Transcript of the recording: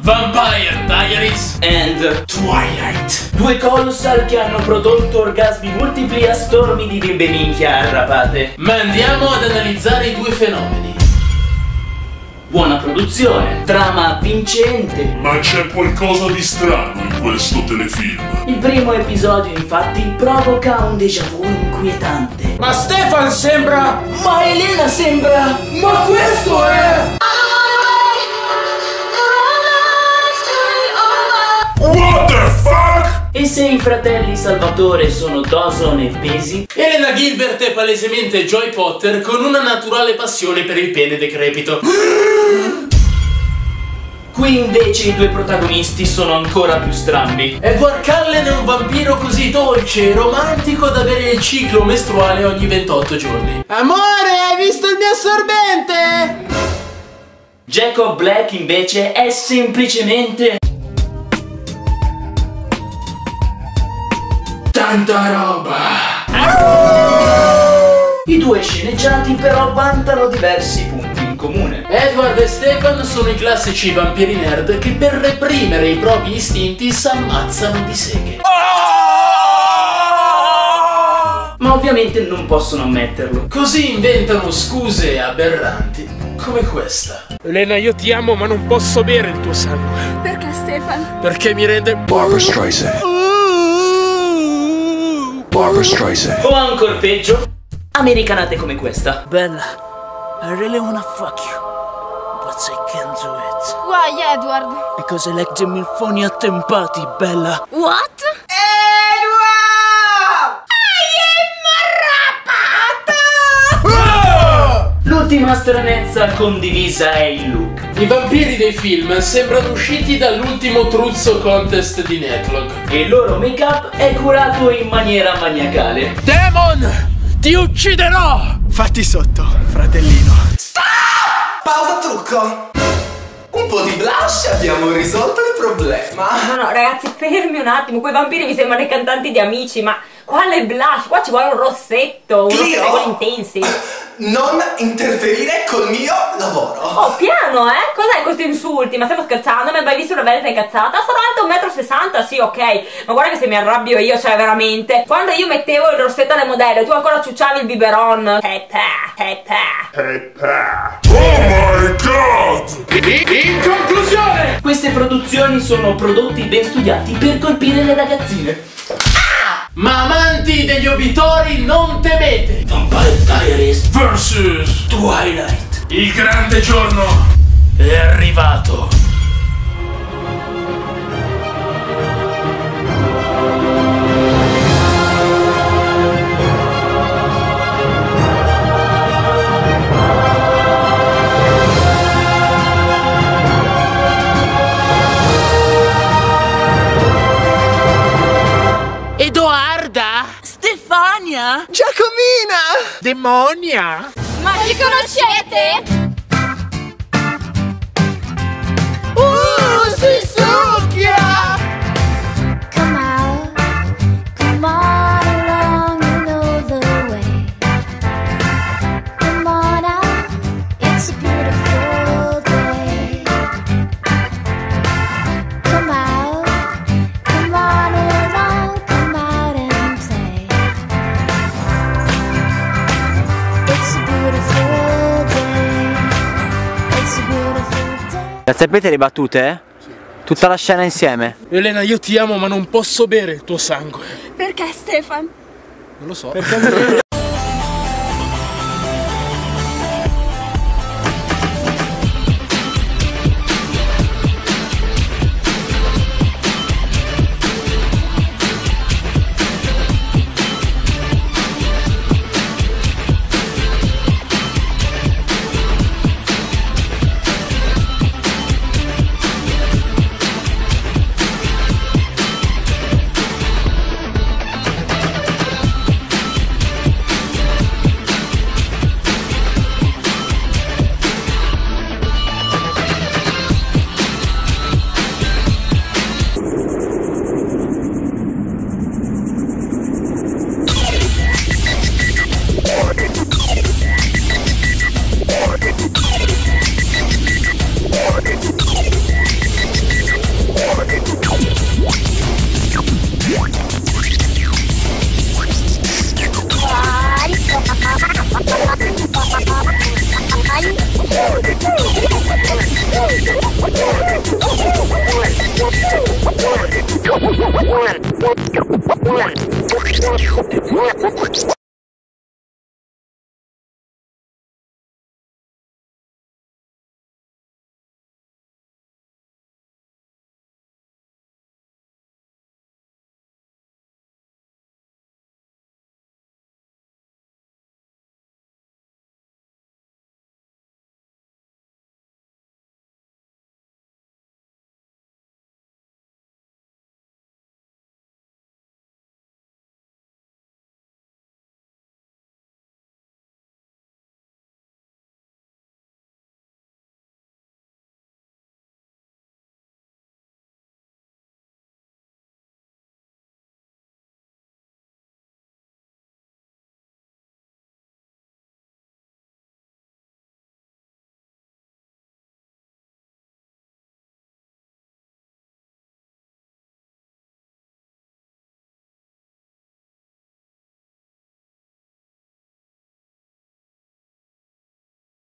Vampire Diaries and Twilight. Due colossal che hanno prodotto orgasmi multipli a stormi di bimbe minchia arrapate. Ma andiamo ad analizzare i due fenomeni. Buona produzione, trama vincente. Ma c'è qualcosa di strano in questo telefilm. Il primo episodio infatti provoca un déjà vu inquietante. Ma Stefan sembra... Ma Elena sembra... Ma questo è... What the fuck? E se i fratelli Salvatore sono Dawson e Pesi, Elena Gilbert è palesemente Joy Potter con una naturale passione per il pene decrepito. qui invece i due protagonisti sono ancora più strambi. Edward Cullen è un vampiro così dolce e romantico da avere il ciclo mestruale ogni 28 giorni. Amore, hai visto il mio assorbente? Jacob Black invece è semplicemente... tanta roba! I due sceneggiati però vantano diversi punti in comune. Edward e Stefan sono i classici vampiri nerd che per reprimere i propri istinti s'ammazzano di seghe. Ma ovviamente non possono ammetterlo. Così inventano scuse aberranti come questa. Elena, io ti amo ma non posso bere il tuo sangue. Perché Stefan? Perché mi rende... Barbra Streisand. Barbra Streisand. O ancora peggio, americanate come questa. Bella, I really wanna fuck you, but I can't do it. Why, Edward? Because I like the milfoni attempati, bella. What? L'ultima stranezza condivisa è il look. I vampiri dei film sembrano usciti dall'ultimo truzzo contest di Netlog. E il loro make-up è curato in maniera maniacale. Demon! Ti ucciderò! Fatti sotto, fratellino. Pausa trucco. Un po' di blush e abbiamo risolto il problema. No, ragazzi, fermi un attimo. Quei vampiri mi sembrano i cantanti di Amici, ma quale blush? Qua ci vuole un rossetto, un rossetto con intensi. Non interferire col mio lavoro. Oh, piano, eh? Cos'è questi insulti? Ma stiamo scherzando? Mi hai mai visto una bella incazzata? Sarò alta 1,60 m, sì, ok. Ma guarda che se mi arrabbio io, cioè veramente. Quando io mettevo il rossetto alle modelle, tu ancora ciucciavi il biberon. Oh my god! In conclusione, Queste produzioni sono prodotti ben studiati per colpire le ragazzine. ma amanti degli obitori non temete. Vampire Diaries Versus Twilight. il grande giorno è arrivato. Edoarda? Stefania? Giacomina? Demonia? Ma li conoscete? Si succhia! Come out, come on along, you know the way. Come on out, it's a beautiful day. Come out, come on along, come out and play. It's a beautiful day. It's a beautiful day. Sapete le battute? Tutta la scena insieme. Elena, io ti amo ma non posso bere il tuo sangue. Perché Stefan? Non lo so.